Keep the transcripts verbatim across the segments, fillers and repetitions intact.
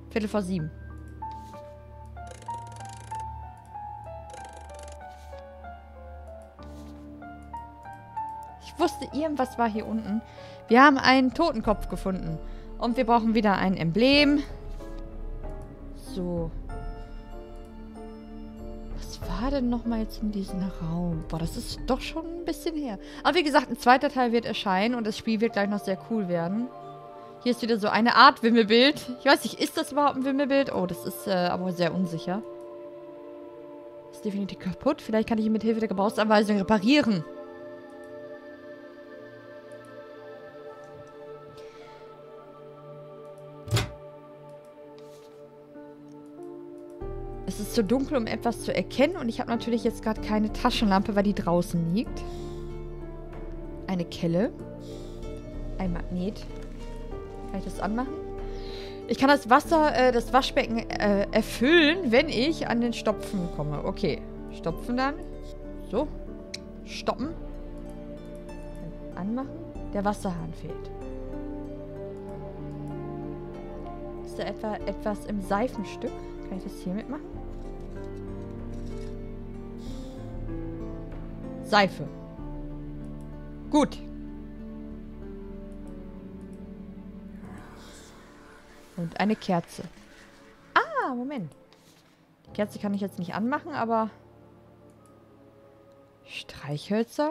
Viertel vor sieben. Ich wusste, irgendwas war hier unten. Wir haben einen Totenkopf gefunden. Und wir brauchen wieder ein Emblem. So. Was war denn nochmal jetzt in diesem Raum? Boah, das ist doch schon ein bisschen her. Aber wie gesagt, ein zweiter Teil wird erscheinen und das Spiel wird gleich noch sehr cool werden. Hier ist wieder so eine Art Wimmelbild. Ich weiß nicht, ist das überhaupt ein Wimmelbild? Oh, das ist äh, aber sehr unsicher. Ist definitiv kaputt. Vielleicht kann ich ihn mit Hilfe der Gebrauchsanweisung reparieren. Es ist zu dunkel, um etwas zu erkennen. Und ich habe natürlich jetzt gerade keine Taschenlampe, weil die draußen liegt. Eine Kelle. Ein Magnet. Kann ich das anmachen? Ich kann das Wasser, äh, das Waschbecken äh, erfüllen, wenn ich an den Stopfen komme. Okay. Stopfen dann. So. Stoppen. Dann anmachen. Der Wasserhahn fehlt. Ist da etwa etwas im Seifenstück? Kann ich das hier mitmachen? Seife. Gut. Und eine Kerze. Ah, Moment. Die Kerze kann ich jetzt nicht anmachen, aber... Streichhölzer?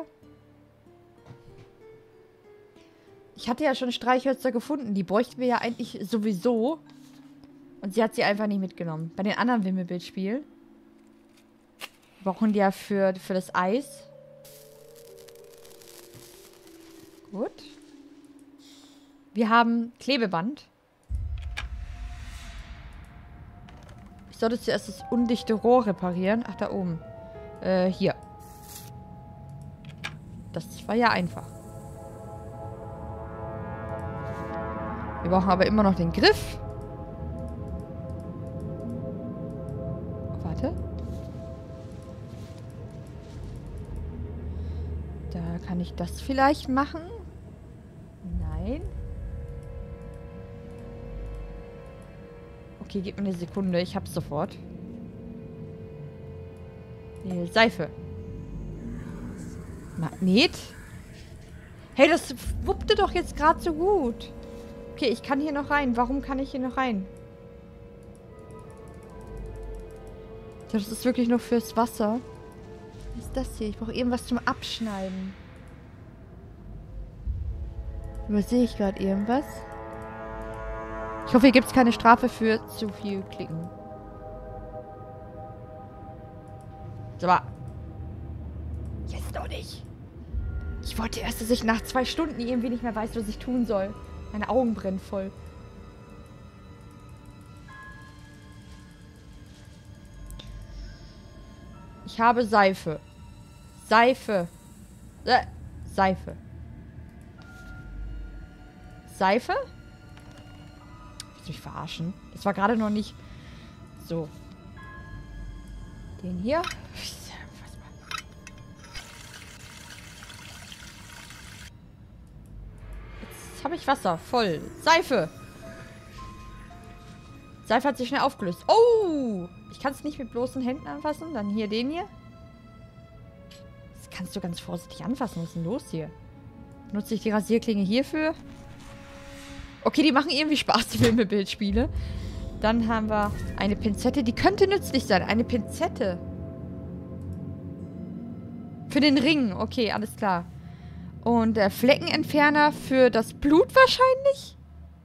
Ich hatte ja schon Streichhölzer gefunden. Die bräuchten wir ja eigentlich sowieso. Und sie hat sie einfach nicht mitgenommen. Bei den anderen Wimmelbildspielen brauchen die ja für, für das Eis. Gut. Wir haben Klebeband. Ich sollte zuerst das undichte Rohr reparieren. Ach, da oben. Äh, hier. Das war ja einfach. Wir brauchen aber immer noch den Griff. Warte. Da kann ich das vielleicht machen. Nein. Okay, gib mir eine Sekunde. Ich hab's sofort. Nee, Seife. Magnet? Hey, das wuppte doch jetzt gerade so gut. Okay, ich kann hier noch rein. Warum kann ich hier noch rein? Das ist wirklich nur fürs Wasser. Was ist das hier? Ich brauche irgendwas zum Abschneiden. Übersehe ich gerade irgendwas? Ich hoffe, hier gibt es keine Strafe für zu viel Klicken. So. Jetzt noch nicht. Ich wollte erst, dass ich nach zwei Stunden irgendwie nicht mehr weiß, was ich tun soll. Meine Augen brennen voll. Ich habe Seife. Seife. Äh, Seife. Seife? Willst du mich verarschen? Das war gerade noch nicht... So. Den hier. Jetzt habe ich Wasser. Voll. Seife. Seife hat sich schnell aufgelöst. Oh! Ich kann es nicht mit bloßen Händen anfassen. Dann hier den hier. Das kannst du ganz vorsichtig anfassen. Was ist denn los hier? Nutze ich die Rasierklinge hierfür? Okay, die machen irgendwie Spaß, die Wimmelbildspiele. Dann haben wir eine Pinzette. Die könnte nützlich sein. Eine Pinzette. Für den Ring. Okay, alles klar. Und der Fleckenentferner für das Blut wahrscheinlich?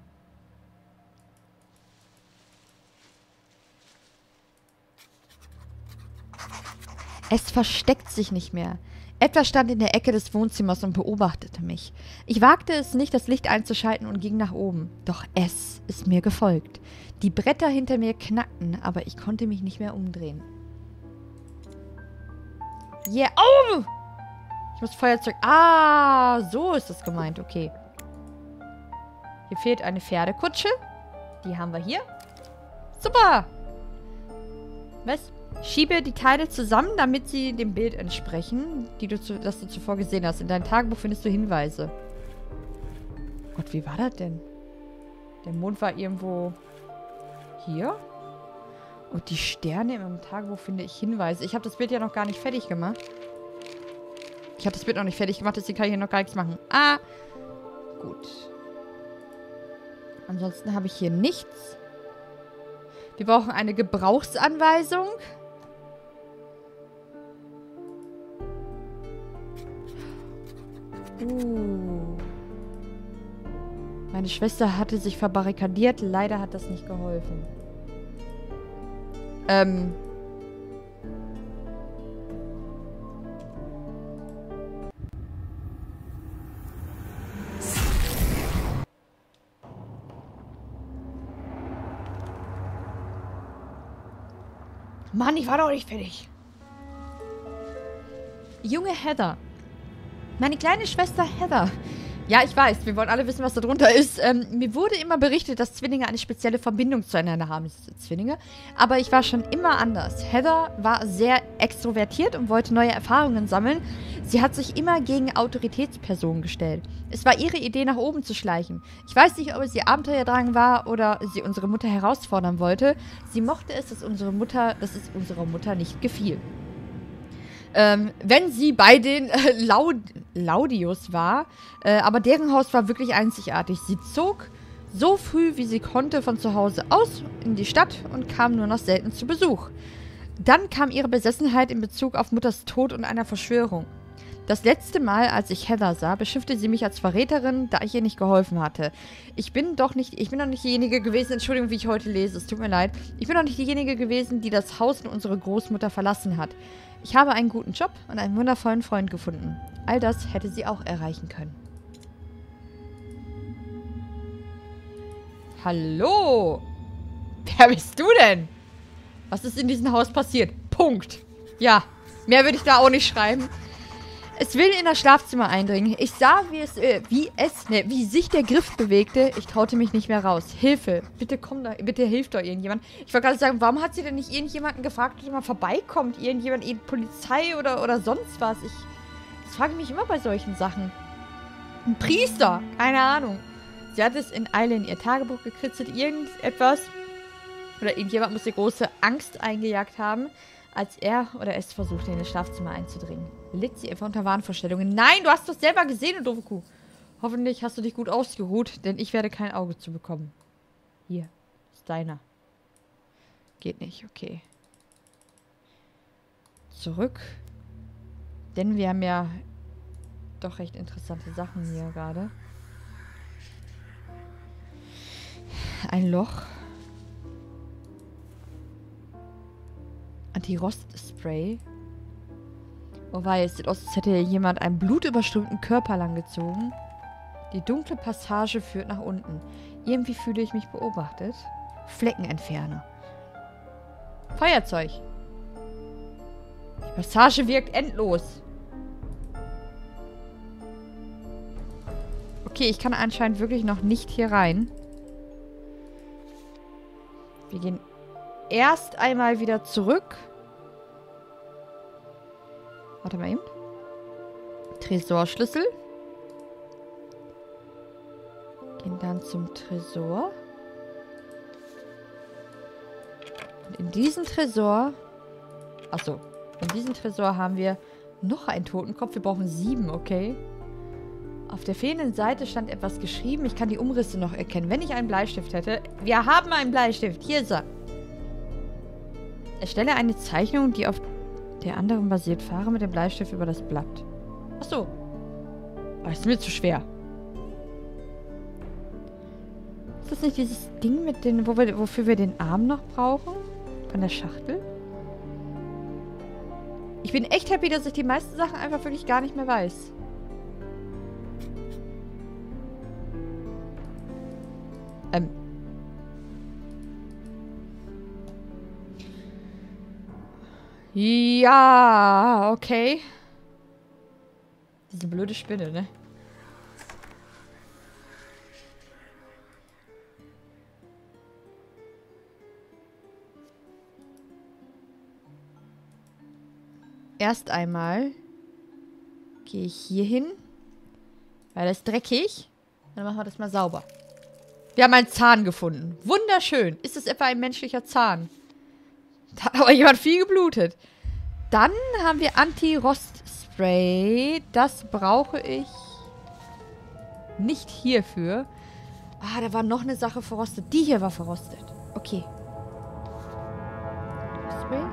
Es versteckt sich nicht mehr. Etwas stand in der Ecke des Wohnzimmers und beobachtete mich. Ich wagte es nicht, das Licht einzuschalten und ging nach oben. Doch es ist mir gefolgt. Die Bretter hinter mir knackten, aber ich konnte mich nicht mehr umdrehen. Yeah. Oh! Ich muss Feuerzeug... Ah, so ist das gemeint. Okay. Hier fehlt eine Pferdekutsche. Die haben wir hier. Super! Was? Schiebe die Teile zusammen, damit sie dem Bild entsprechen, die du zu, das du zuvor gesehen hast. In deinem Tagebuch findest du Hinweise. Gott, wie war das denn? Der Mond war irgendwo Hier? Und die Sterne im Tagebuch finde ich Hinweise. Ich habe das Bild ja noch gar nicht fertig gemacht. Ich habe das Bild noch nicht fertig gemacht, deswegen kann ich hier noch gar nichts machen. Ah, gut. Ansonsten habe ich hier nichts. Wir brauchen eine Gebrauchsanweisung. Uh. Meine Schwester hatte sich verbarrikadiert. Leider hat das nicht geholfen. Ähm. Mann, ich war doch nicht fertig. Junge Heather. Meine kleine Schwester Heather. Ja, ich weiß, wir wollen alle wissen, was da drunter ist. Ähm, mir wurde immer berichtet, dass Zwillinge eine spezielle Verbindung zueinander haben. Zwillinge. Aber ich war schon immer anders. Heather war sehr extrovertiert und wollte neue Erfahrungen sammeln. Sie hat sich immer gegen Autoritätspersonen gestellt. Es war ihre Idee, nach oben zu schleichen. Ich weiß nicht, ob es ihr Abenteuerdrang war oder sie unsere Mutter herausfordern wollte. Sie mochte es, dass unsere Mutter, dass es unserer Mutter nicht gefiel. Ähm, wenn sie bei den äh, Laud Laudius war, äh, aber deren Haus war wirklich einzigartig. Sie zog so früh, wie sie konnte, von zu Hause aus in die Stadt und kam nur noch selten zu Besuch. Dann kam ihre Besessenheit in Bezug auf Mutters Tod und einer Verschwörung. Das letzte Mal, als ich Heather sah, beschimpfte sie mich als Verräterin, da ich ihr nicht geholfen hatte. Ich bin doch nicht, ich bin doch nicht diejenige gewesen, Entschuldigung, wie ich heute lese, es tut mir leid. Ich bin doch nicht diejenige gewesen, die das Haus und unsere Großmutter verlassen hat. Ich habe einen guten Job und einen wundervollen Freund gefunden. All das hätte sie auch erreichen können. Hallo? Wer bist du denn? Was ist in diesem Haus passiert? Punkt. Ja, mehr würde ich da auch nicht schreiben. Es will in das Schlafzimmer eindringen. Ich sah, wie es, äh, wie es, ne, wie sich der Griff bewegte. Ich traute mich nicht mehr raus. Hilfe. Bitte komm da, bitte hilft doch irgendjemand. Ich wollte gerade sagen, warum hat sie denn nicht irgendjemanden gefragt, ob mal vorbeikommt? Irgendjemand, die Polizei oder, oder sonst was? Ich, das frage ich mich immer bei solchen Sachen. Ein Priester. Keine Ahnung. Sie hat es in Eile in ihr Tagebuch gekritzelt. Irgendetwas. Oder irgendjemand muss ihr große Angst eingejagt haben, als er oder es versuchte, in das Schlafzimmer einzudringen. Litt sie etwa unter Wahnvorstellungen? Nein, du hast doch selber gesehen, du doofe Kuh. Hoffentlich hast du dich gut ausgeruht, denn ich werde kein Auge zu bekommen. Hier, ist deiner. Geht nicht, okay. Zurück. Denn wir haben ja doch recht interessante Sachen hier gerade. Ein Loch. Anti-Rost-Spray. Oh wei, es sieht aus, als hätte jemand einen blutüberströmten Körper langgezogen. Die dunkle Passage führt nach unten. Irgendwie fühle ich mich beobachtet. Fleckenentferner. Feuerzeug. Die Passage wirkt endlos. Okay, ich kann anscheinend wirklich noch nicht hier rein. Wir gehen erst einmal wieder zurück. Warte mal eben. Tresorschlüssel. Gehen dann zum Tresor. Und in diesem Tresor... Achso. In diesem Tresor haben wir noch einen Totenkopf. Wir brauchen sieben, okay. Auf der fehlenden Seite stand etwas geschrieben. Ich kann die Umrisse noch erkennen. Wenn ich einen Bleistift hätte... Wir haben einen Bleistift. Hier ist er. Erstelle eine Zeichnung, die auf der anderen basiert. Fahre mit dem Bleistift über das Blatt. Achso. Aber das ist mir zu schwer. Ist das nicht dieses Ding, mit den, wo wir, wofür wir den Arm noch brauchen? Von der Schachtel? Ich bin echt happy, dass ich die meisten Sachen einfach wirklich gar nicht mehr weiß. Ähm. Ja, okay. Diese blöde Spinne, ne? Erst einmal gehe ich hier hin, weil das ist dreckig. Dann machen wir das mal sauber. Wir haben einen Zahn gefunden. Wunderschön. Ist es etwa ein menschlicher Zahn? Da hat aber jemand viel geblutet. Dann haben wir Anti-Rost-Spray. Das brauche ich nicht hierfür. Ah, da war noch eine Sache verrostet. Die hier war verrostet. Okay. Spray.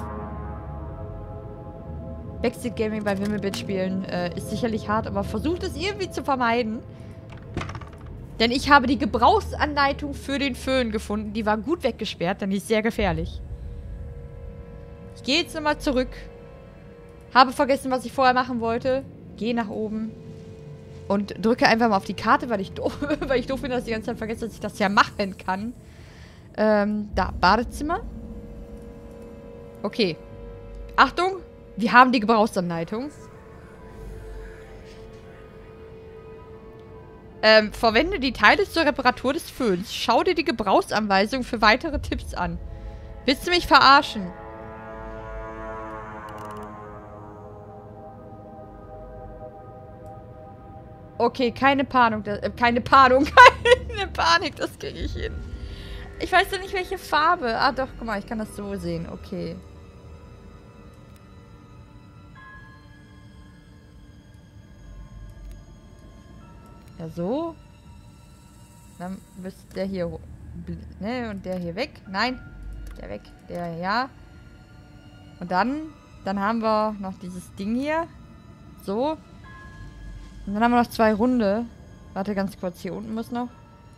Backseat Gaming bei Wimmelbit spielen äh, ist sicherlich hart, aber versucht es irgendwie zu vermeiden. Denn ich habe die Gebrauchsanleitung für den Föhn gefunden. Die war gut weggesperrt, denn die ist sehr gefährlich. Ich gehe jetzt nochmal zurück. Habe vergessen, was ich vorher machen wollte. Gehe nach oben. Und drücke einfach mal auf die Karte, weil ich doof, weil ich doof finde, dass ich die ganze Zeit vergesse, dass ich das ja machen kann. Ähm, da, Badezimmer. Okay. Achtung, wir haben die Gebrauchsanleitung. Ähm, verwende die Teile zur Reparatur des Föhns. Schau dir die Gebrauchsanweisung für weitere Tipps an. Willst du mich verarschen? Okay, keine Panik. Äh, keine Panik. Keine Panik, das kriege ich hin. Ich weiß ja nicht, welche Farbe. Ah, doch, guck mal, ich kann das so sehen. Okay. Ja, so. Dann müsste der hier... Ne, und der hier weg. Nein, der weg. Der, ja. Und dann... Dann haben wir noch dieses Ding hier. So. Und dann haben wir noch zwei Runde. Warte ganz kurz, hier unten muss noch.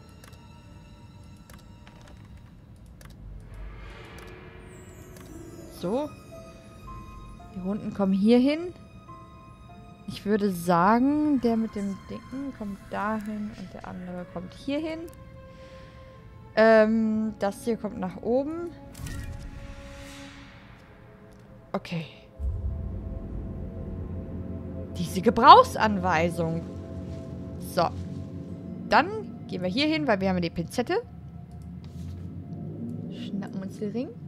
So. Die Runden kommen hier hin. Ich würde sagen, der mit dem Dicken kommt dahin und der andere kommt hier hin. Ähm, das hier kommt nach oben. Okay. Diese Gebrauchsanweisung. So. Dann gehen wir hier hin, weil wir haben die Pinzette. Schnappen uns den Ring.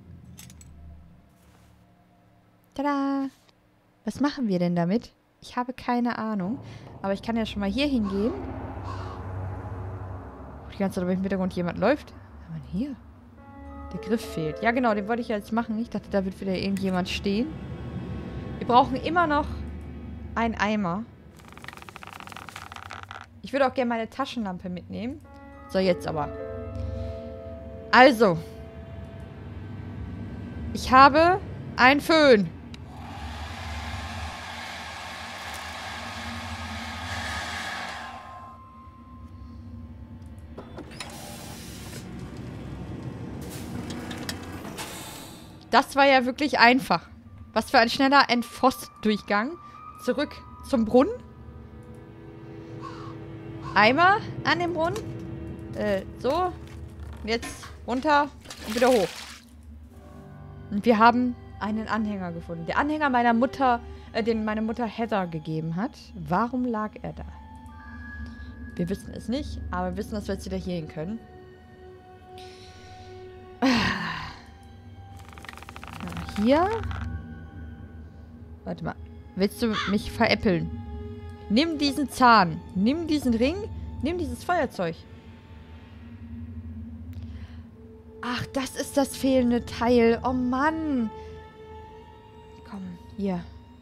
Tada! Was machen wir denn damit? Ich habe keine Ahnung. Aber ich kann ja schon mal hier hingehen. Die ganze Zeit, ob im Hintergrund jemand läuft. Was haben wir denn hier? Der Griff fehlt. Ja genau, den wollte ich ja jetzt machen. Ich dachte, da wird wieder irgendjemand stehen. Wir brauchen immer noch einen Eimer. Ich würde auch gerne meine Taschenlampe mitnehmen. So, jetzt aber. Also. Ich habe einen Föhn. Das war ja wirklich einfach. Was für ein schneller Entfoss-Durchgang. Zurück zum Brunnen. Eimer an den Brunnen. Äh, so. Jetzt runter und wieder hoch. Und wir haben einen Anhänger gefunden. Der Anhänger meiner Mutter, äh, den meine Mutter Heather gegeben hat. Warum lag er da? Wir wissen es nicht, aber wir wissen, dass wir jetzt wieder hier hin können. Hier. Warte mal. Willst du mich veräppeln? Nimm diesen Zahn. Nimm diesen Ring. Nimm dieses Feuerzeug. Ach, das ist das fehlende Teil. Oh Mann. Komm, hier.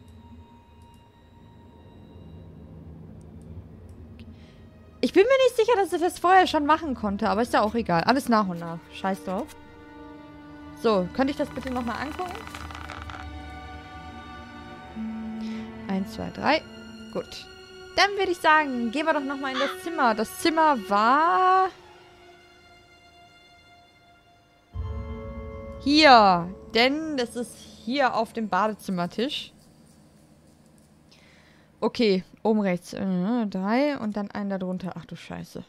Ich bin mir nicht sicher, dass ich das vorher schon machen konnte, aber ist ja auch egal. Alles nach und nach. Scheiß drauf. So, könnte ich das bitte nochmal angucken? Eins, zwei, drei. Gut. Dann würde ich sagen, gehen wir doch nochmal in das Zimmer. Das Zimmer war... hier. Denn das ist hier auf dem Badezimmertisch. Okay, oben rechts. Äh, drei und dann einen da drunter. Ach du Scheiße.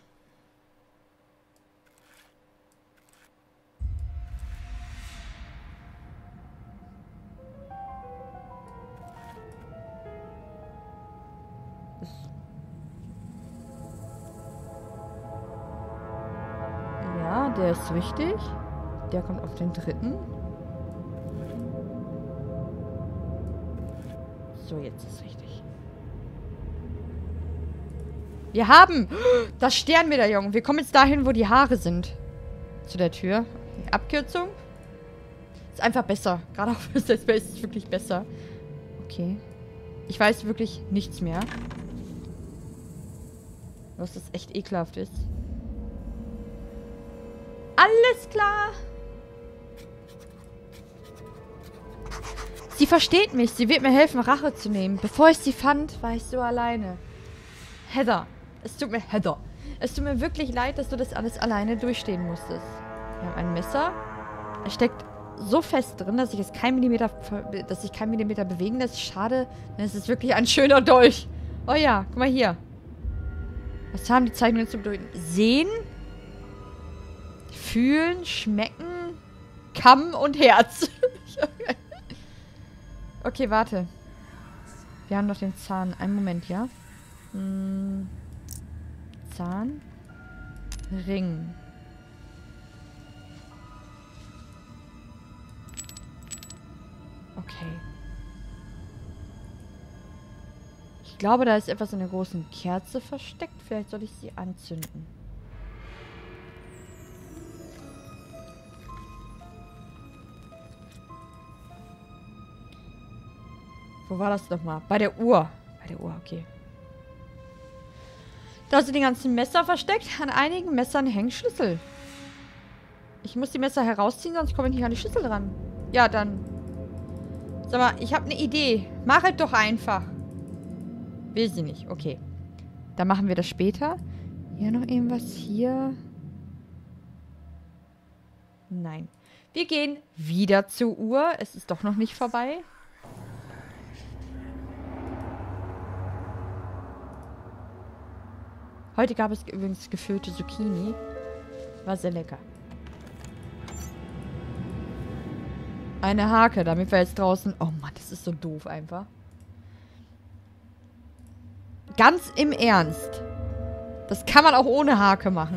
Ja, der ist richtig. Der kommt auf den dritten. So, jetzt ist richtig. Wir haben das Sternmedaillon. Wir kommen jetzt dahin, wo die Haare sind. Zu der Tür. Die Abkürzung. Ist einfach besser. Gerade auch für das Space ist es wirklich besser. Okay. Ich weiß wirklich nichts mehr. Was das echt ekelhaft ist. Alles klar. Sie versteht mich. Sie wird mir helfen, Rache zu nehmen. Bevor ich sie fand, war ich so alleine. Heather. Es tut mir... Heather. Es tut mir wirklich leid, dass du das alles alleine durchstehen musstest. Wir haben ein Messer. Es steckt so fest drin, dass ich es kein Millimeter... dass sich kein Millimeter bewegen lässt. Schade. Denn es ist wirklich ein schöner Dolch. Oh ja. Guck mal hier. Was haben die Zeichnungen zu bedeuten? Sehen... Fühlen, schmecken, Kamm und Herz. Okay, warte. Wir haben noch den Zahn. Einen Moment, ja? Hm. Zahn. Ring. Okay. Ich glaube, da ist etwas in der großen Kerze versteckt. Vielleicht soll ich sie anzünden. Wo war das nochmal? Bei der Uhr. Bei der Uhr, okay. Da sind die ganzen Messer versteckt. An einigen Messern hängen Schlüssel. Ich muss die Messer herausziehen, sonst komme ich nicht an die Schlüssel dran. Ja, dann. Sag mal, ich habe eine Idee. Mach es doch einfach. Will sie nicht. Okay. Dann machen wir das später. Hier noch irgendwas. Hier. Nein. Wir gehen wieder zur Uhr. Es ist doch noch nicht vorbei. Heute gab es übrigens gefüllte Zucchini. War sehr lecker. Eine Hake, damit wir jetzt draußen... Oh Mann, das ist so doof einfach. Ganz im Ernst. Das kann man auch ohne Hake machen.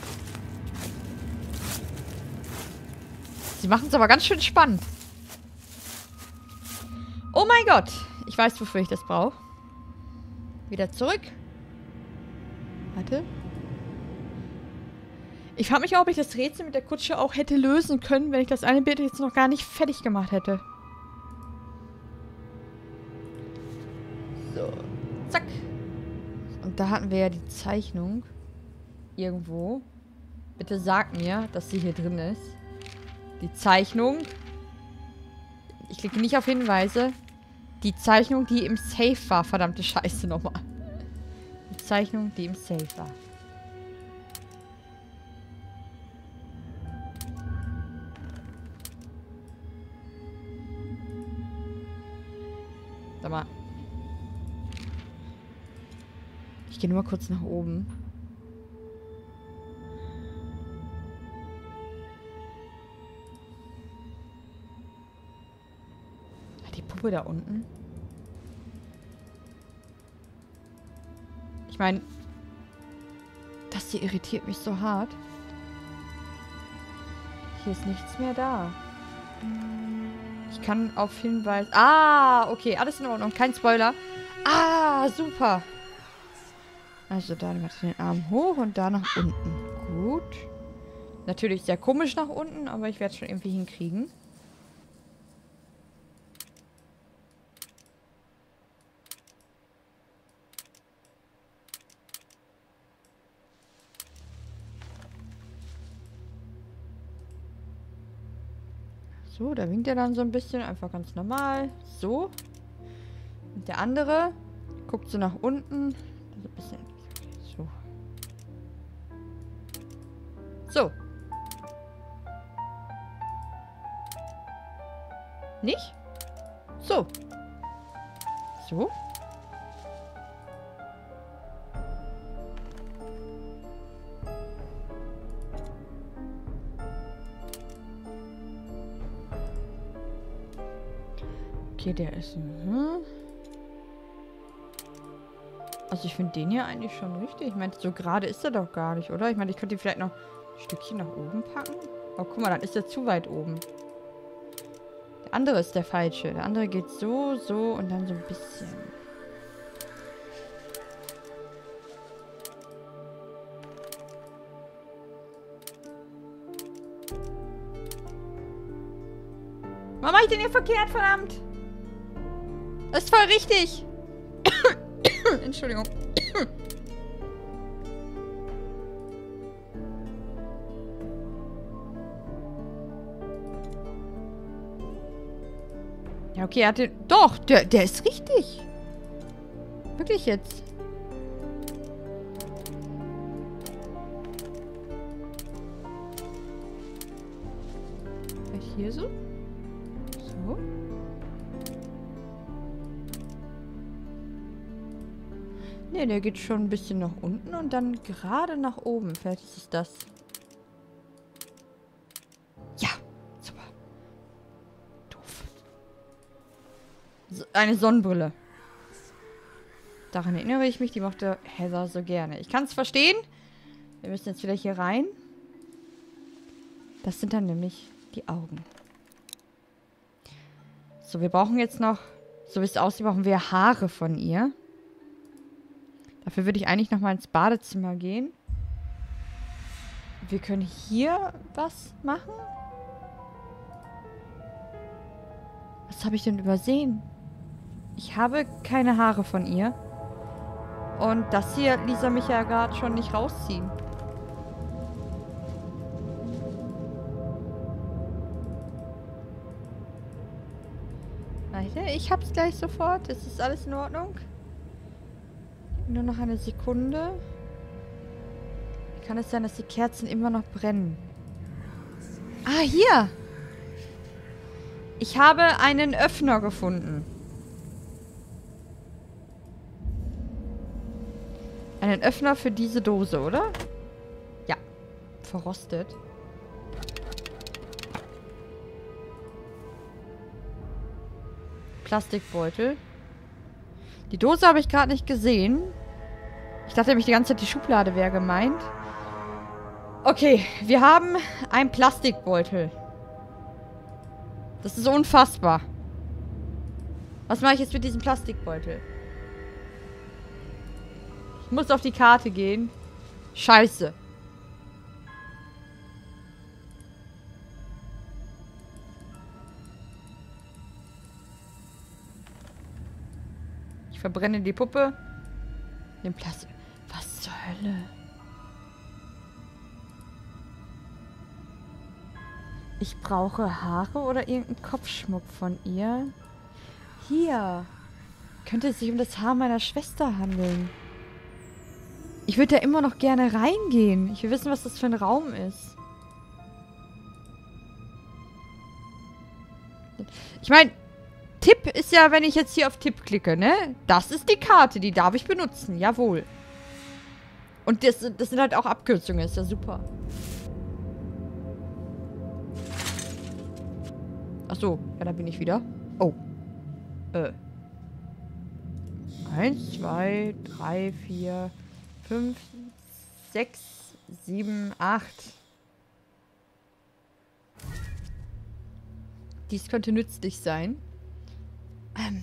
Sie machen es aber ganz schön spannend. Oh mein Gott. Ich weiß, wofür ich das brauche. Wieder zurück. Warte. Ich frage mich auch, ob ich das Rätsel mit der Kutsche auch hätte lösen können, wenn ich das eine Bild jetzt noch gar nicht fertig gemacht hätte. So. Zack. Und da hatten wir ja die Zeichnung. Irgendwo. Bitte sag mir, dass sie hier drin ist. Die Zeichnung. Ich klicke nicht auf Hinweise. Die Zeichnung, die im Safe war. Verdammte Scheiße nochmal. Die Zeichnung, die im Safe war. Sag mal. Ich gehe nur mal kurz nach oben. Die Puppe da unten. Ich meine, das hier irritiert mich so hart. Hier ist nichts mehr da. Ich kann auf Hinweis... Ah, okay, alles in Ordnung. Kein Spoiler. Ah, super. Also da macht den Arm hoch und da nach unten. Gut. Natürlich sehr komisch nach unten, aber ich werde es schon irgendwie hinkriegen. So, da winkt er dann so ein bisschen. Einfach ganz normal. So. Und der andere guckt so nach unten. Also ein bisschen. So. So. Nicht? So. So. Okay, der ist... Hm. Also ich finde den hier eigentlich schon richtig. Ich meine, so gerade ist er doch gar nicht, oder? Ich meine, ich könnte ihn vielleicht noch ein Stückchen nach oben packen. Oh, guck mal, dann ist er zu weit oben. Der andere ist der falsche. Der andere geht so, so und dann so ein bisschen. Was mache ich denn hier verkehrt, verdammt? Das ist voll richtig. Entschuldigung. Ja, okay, er hatte... Doch, der, der ist richtig. Wirklich jetzt. Vielleicht hier so? So. Ne, der geht schon ein bisschen nach unten und dann gerade nach oben. Vielleicht ist es das. Ja, super. Doof. So, eine Sonnenbrille. Daran erinnere ich mich, die mochte Heather so gerne. Ich kann es verstehen. Wir müssen jetzt wieder hier rein. Das sind dann nämlich die Augen. So, wir brauchen jetzt noch, so wie es aussieht, brauchen wir Haare von ihr. Dafür würde ich eigentlich nochmal ins Badezimmer gehen. Wir können hier was machen. Was habe ich denn übersehen? Ich habe keine Haare von ihr. Und das hier ließ er mich ja gerade schon nicht rausziehen. Warte, ich hab's gleich sofort. Es ist alles in Ordnung. Nur noch eine Sekunde. Wie kann es sein, dass die Kerzen immer noch brennen? Ah, hier! Ich habe einen Öffner gefunden. Einen Öffner für diese Dose, oder? Ja. Verrostet. Plastikbeutel. Die Dose habe ich gerade nicht gesehen. Ich dachte nämlich die ganze Zeit, die Schublade wäre gemeint. Okay, wir haben einen Plastikbeutel. Das ist unfassbar. Was mache ich jetzt mit diesem Plastikbeutel? Ich muss auf die Karte gehen. Scheiße. Ich verbrenne die Puppe. Den Plastik. Was zur Hölle? Ich brauche Haare oder irgendeinen Kopfschmuck von ihr. Hier. Könnte es sich um das Haar meiner Schwester handeln. Ich würde da immer noch gerne reingehen. Ich will wissen, was das für ein Raum ist. Ich meine, Tipp ist ja, wenn ich jetzt hier auf Tipp klicke, ne? Das ist die Karte, die darf ich benutzen. Jawohl. Und das, das sind halt auch Abkürzungen. Ist ja super. Ach so, ja, da bin ich wieder. Oh. Äh. Eins, zwei, drei, vier, fünf, sechs, sieben, acht. Dies könnte nützlich sein. Ähm.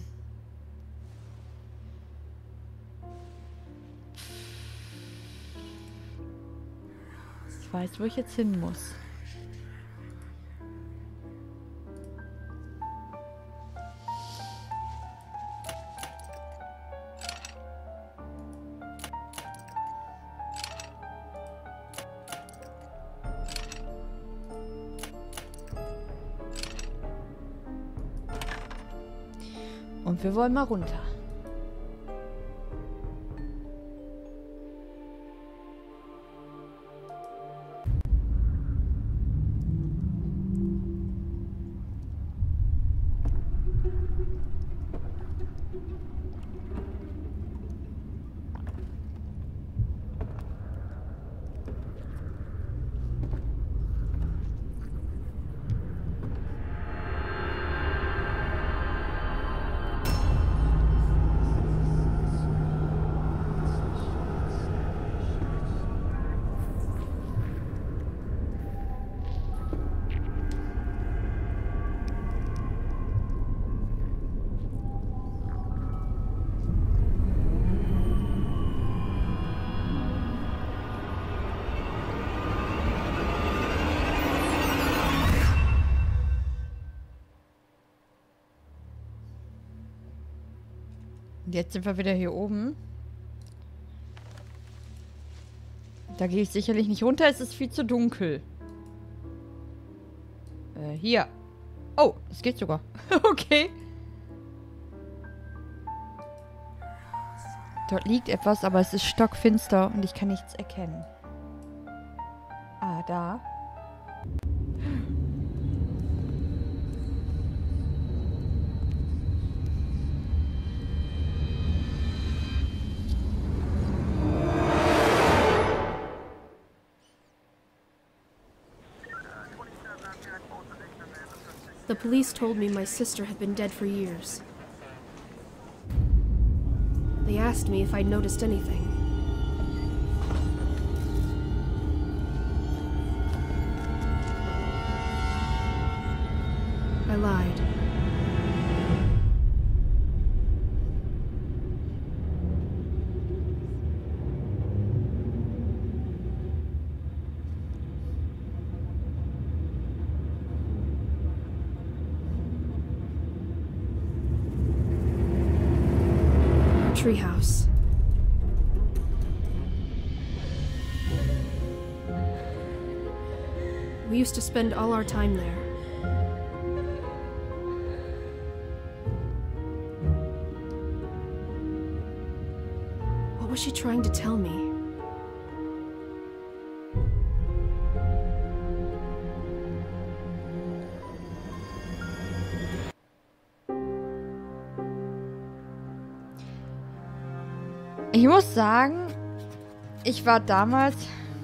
Ich weiß, wo ich jetzt hin muss. Und wir wollen mal runter. Jetzt sind wir wieder hier oben. Da gehe ich sicherlich nicht runter, es ist viel zu dunkel. Äh, hier. Oh, es geht sogar. Okay. Dort liegt etwas, aber es ist stockfinster und ich kann nichts erkennen. Ah, da. The police told me my sister had been dead for years. They asked me if I'd noticed anything. I lied. Treehouse. We used to spend all our time there. What was she trying to tell me? Ich muss sagen, ich war damals...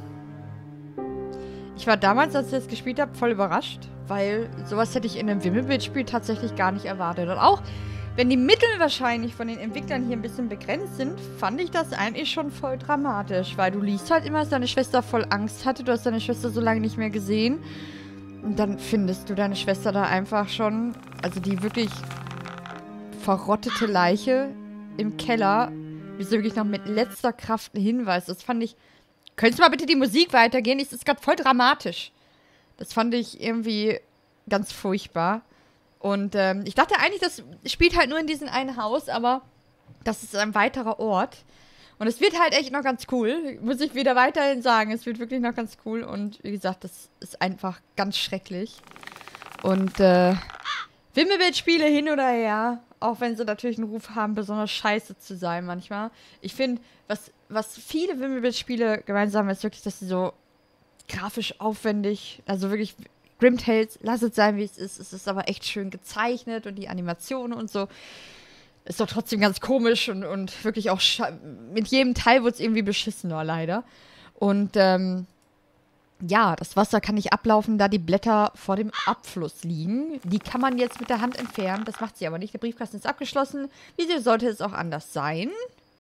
Ich war damals, als ich das gespielt habe, voll überrascht. Weil sowas hätte ich in einem Wimmelbildspiel tatsächlich gar nicht erwartet. Und auch, wenn die Mittel wahrscheinlich von den Entwicklern hier ein bisschen begrenzt sind, fand ich das eigentlich schon voll dramatisch. Weil du liest halt immer, dass deine Schwester voll Angst hatte. Du hast deine Schwester so lange nicht mehr gesehen. Und dann findest du deine Schwester da einfach schon... Also die wirklich verrottete Leiche im Keller... Wie so wirklich noch mit letzter Kraft ein Hinweis. Das fand ich... Könntest du mal bitte die Musik weitergehen? Das ist gerade voll dramatisch. Das fand ich irgendwie ganz furchtbar. Und ähm, ich dachte eigentlich, das spielt halt nur in diesem einen Haus, aber das ist ein weiterer Ort. Und es wird halt echt noch ganz cool. Muss ich wieder weiterhin sagen. Es wird wirklich noch ganz cool. Und wie gesagt, das ist einfach ganz schrecklich. Und äh, Wimmelbildspiele hin oder her... Auch wenn sie natürlich einen Ruf haben, besonders scheiße zu sein manchmal. Ich finde, was, was viele Wimmelbildspiele gemeinsam haben, ist wirklich, dass sie so grafisch aufwendig, also wirklich Grim Tales, lass es sein, wie es ist. Es ist aber echt schön gezeichnet und die Animationen und so. Ist doch trotzdem ganz komisch und, und wirklich auch mit jedem Teil wird es irgendwie beschissener, leider. Und, ähm, ja, das Wasser kann nicht ablaufen, da die Blätter vor dem Abfluss liegen. Die kann man jetzt mit der Hand entfernen. Das macht sie aber nicht. Der Briefkasten ist abgeschlossen. Wieso sollte es auch anders sein?